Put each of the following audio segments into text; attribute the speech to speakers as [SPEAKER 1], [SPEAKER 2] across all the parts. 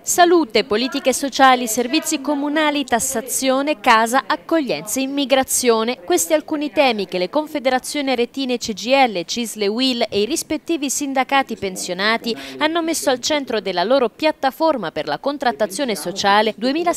[SPEAKER 1] Salute, politiche sociali, servizi comunali, tassazione, casa, accoglienza e immigrazione. Questi alcuni temi che le confederazioni Aretine CGIL, CISL e UIL e i rispettivi sindacati pensionati hanno messo al centro della loro piattaforma per la contrattazione sociale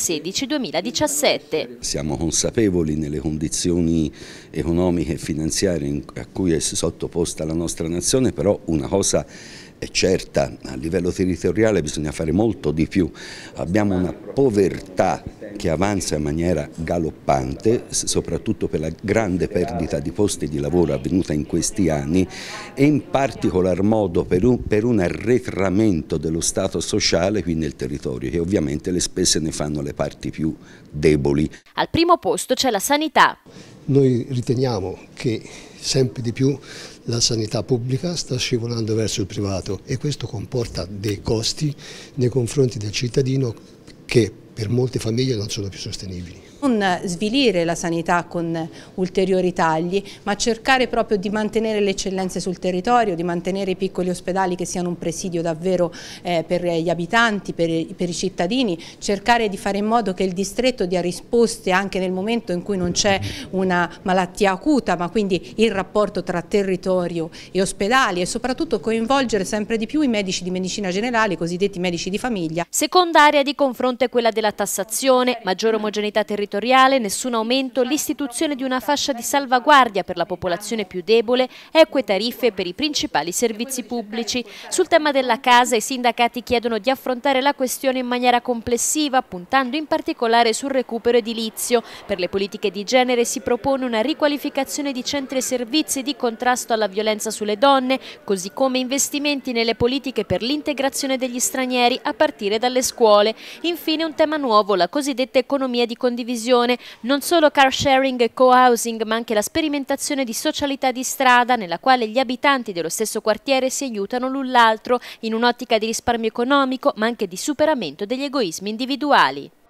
[SPEAKER 1] 2016-2017.
[SPEAKER 2] Siamo consapevoli nelle condizioni economiche e finanziarie a cui è sottoposta la nostra nazione, però una cosa è certa: a livello territoriale bisogna fare molto di più. Abbiamo una povertà che avanza in maniera galoppante, soprattutto per la grande perdita di posti di lavoro avvenuta in questi anni e in particolar modo per un arretramento dello Stato sociale qui nel territorio, che ovviamente le spese ne fanno le parti più deboli.
[SPEAKER 1] Al primo posto c'è la sanità.
[SPEAKER 3] Noi riteniamo che sempre di più la sanità pubblica sta scivolando verso il privato e questo comporta dei costi nei confronti del cittadino che per molte famiglie non sono più sostenibili.
[SPEAKER 4] Non svilire la sanità con ulteriori tagli, ma cercare proprio di mantenere le eccellenze sul territorio, di mantenere i piccoli ospedali che siano un presidio davvero per gli abitanti, per i cittadini, cercare di fare in modo che il distretto dia risposte anche nel momento in cui non c'è una malattia acuta, ma quindi il rapporto tra territorio e ospedali, e soprattutto coinvolgere sempre di più i medici di medicina generale, i cosiddetti medici di famiglia.
[SPEAKER 1] Seconda area di confronto è quella della tassazione, maggiore omogeneità territoriale, nessun aumento, l'istituzione di una fascia di salvaguardia per la popolazione più debole, eque tariffe per i principali servizi pubblici. Sul tema della casa i sindacati chiedono di affrontare la questione in maniera complessiva, puntando in particolare sul recupero edilizio. Per le politiche di genere si propone una riqualificazione di centri e servizi di contrasto alla violenza sulle donne, così come investimenti nelle politiche per l'integrazione degli stranieri a partire dalle scuole. Infine un tema nuovo, la cosiddetta economia di condivisione. Non solo car sharing e co-housing, ma anche la sperimentazione di socialità di strada nella quale gli abitanti dello stesso quartiere si aiutano l'un l'altro in un'ottica di risparmio economico ma anche di superamento degli egoismi individuali.